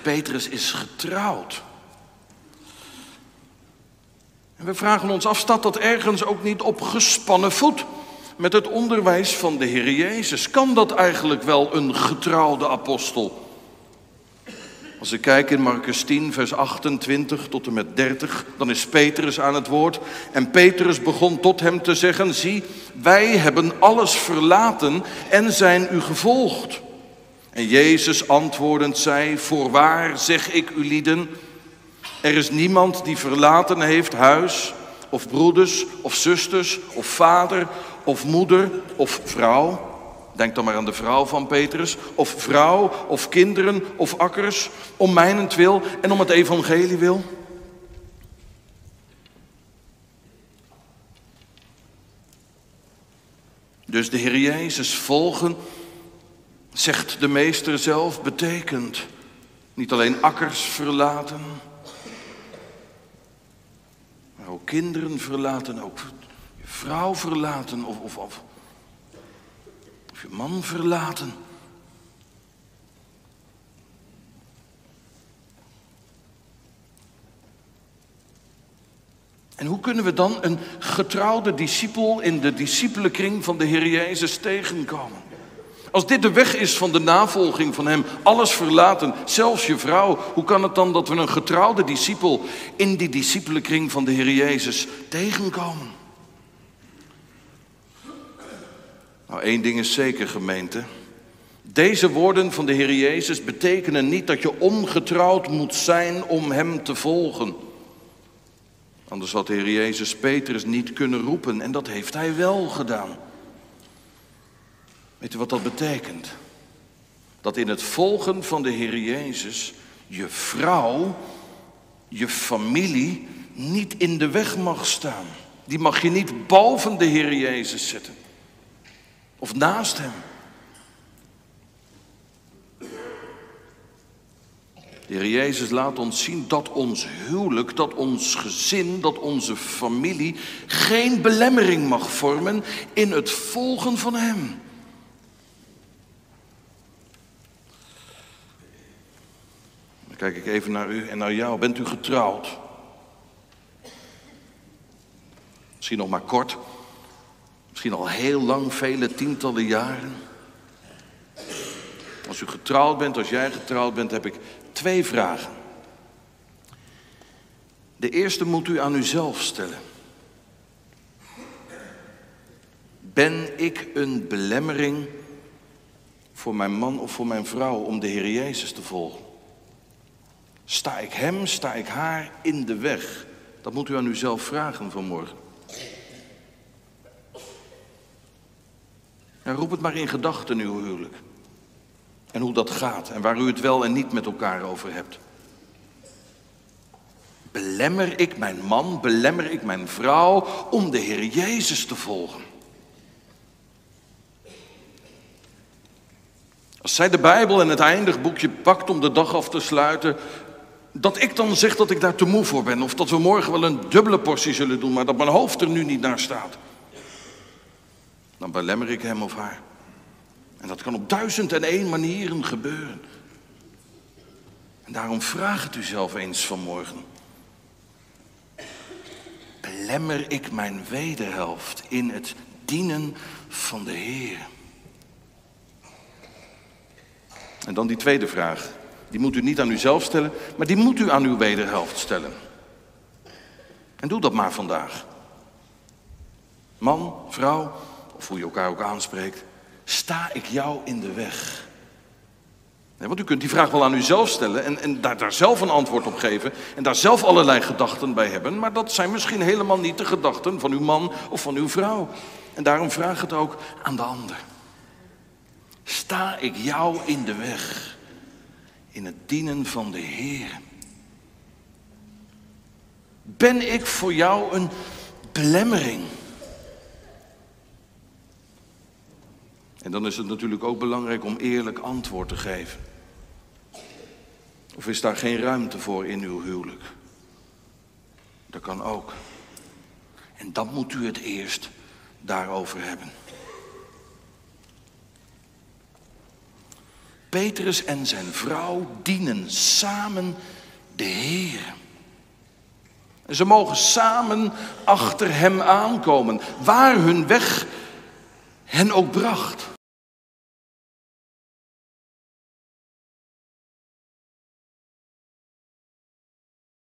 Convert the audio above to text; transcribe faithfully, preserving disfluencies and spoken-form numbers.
Petrus is getrouwd. En we vragen ons af, staat dat ergens ook niet op gespannen voet met het onderwijs van de Heer Jezus? Kan dat eigenlijk wel een getrouwde apostel? Als ik kijk in Marcus tien, vers achtentwintig tot en met dertig, dan is Petrus aan het woord. En Petrus begon tot hem te zeggen, zie, wij hebben alles verlaten en zijn u gevolgd. En Jezus antwoordend zei, voorwaar zeg ik u lieden, er is niemand die verlaten heeft huis, of broeders, of zusters, of vader, of moeder, of vrouw. Denk dan maar aan de vrouw van Petrus. Of vrouw, of kinderen, of akkers, om mijnentwil en om het evangelie wil. Dus de Heer Jezus volgen, zegt de meester zelf, betekent niet alleen akkers verlaten, maar ook kinderen verlaten, ook je vrouw verlaten of, of, of, of je man verlaten. En hoe kunnen we dan een getrouwde discipel in de discipelenkring van de Heer Jezus tegenkomen? Als dit de weg is van de navolging van hem, alles verlaten, zelfs je vrouw, hoe kan het dan dat we een getrouwde discipel in die discipelenkring van de Heer Jezus tegenkomen? Nou, één ding is zeker, gemeente. Deze woorden van de Heer Jezus betekenen niet dat je ongetrouwd moet zijn om hem te volgen. Anders had de Heer Jezus Petrus niet kunnen roepen en dat heeft hij wel gedaan. Weet u wat dat betekent? Dat in het volgen van de Heer Jezus je vrouw, je familie niet in de weg mag staan. Die mag je niet boven de Heer Jezus zetten. Of naast hem. De Heer Jezus laat ons zien dat ons huwelijk, dat ons gezin, dat onze familie geen belemmering mag vormen in het volgen van hem. Dan kijk ik even naar u en naar jou. Bent u getrouwd? Misschien nog maar kort. Misschien al heel lang, vele tientallen jaren. Als u getrouwd bent, als jij getrouwd bent, heb ik twee vragen. De eerste moet u aan uzelf stellen. Ben ik een belemmering voor mijn man of voor mijn vrouw om de Heer Jezus te volgen? Sta ik hem, sta ik haar in de weg? Dat moet u aan uzelf vragen vanmorgen. En roep het maar in gedachten, uw huwelijk. En hoe dat gaat en waar u het wel en niet met elkaar over hebt. Belemmer ik mijn man, belemmer ik mijn vrouw om de Heer Jezus te volgen? Als zij de Bijbel en het eindigboekje pakt om de dag af te sluiten, dat ik dan zeg dat ik daar te moe voor ben. Of dat we morgen wel een dubbele portie zullen doen, maar dat mijn hoofd er nu niet naar staat. Dan belemmer ik hem of haar. En dat kan op duizend en één manieren gebeuren. En daarom vraag het u zelf eens vanmorgen. Belemmer ik mijn wederhelft in het dienen van de Heer? En dan die tweede vraag. Die moet u niet aan uzelf stellen, maar die moet u aan uw wederhelft stellen. En doe dat maar vandaag. Man, vrouw, of hoe je elkaar ook aanspreekt. Sta ik jou in de weg? Nee, want u kunt die vraag wel aan uzelf stellen en, en daar, daar zelf een antwoord op geven. En daar zelf allerlei gedachten bij hebben. Maar dat zijn misschien helemaal niet de gedachten van uw man of van uw vrouw. En daarom vraag het ook aan de ander. Sta ik jou in de weg? In het dienen van de Heer? Ben ik voor jou een belemmering? En dan is het natuurlijk ook belangrijk om eerlijk antwoord te geven. Of is daar geen ruimte voor in uw huwelijk? Dat kan ook. En dan moet u het eerst daarover hebben. Petrus en zijn vrouw dienen samen de Heer. En ze mogen samen achter hem aankomen, waar hun weg hen ook bracht.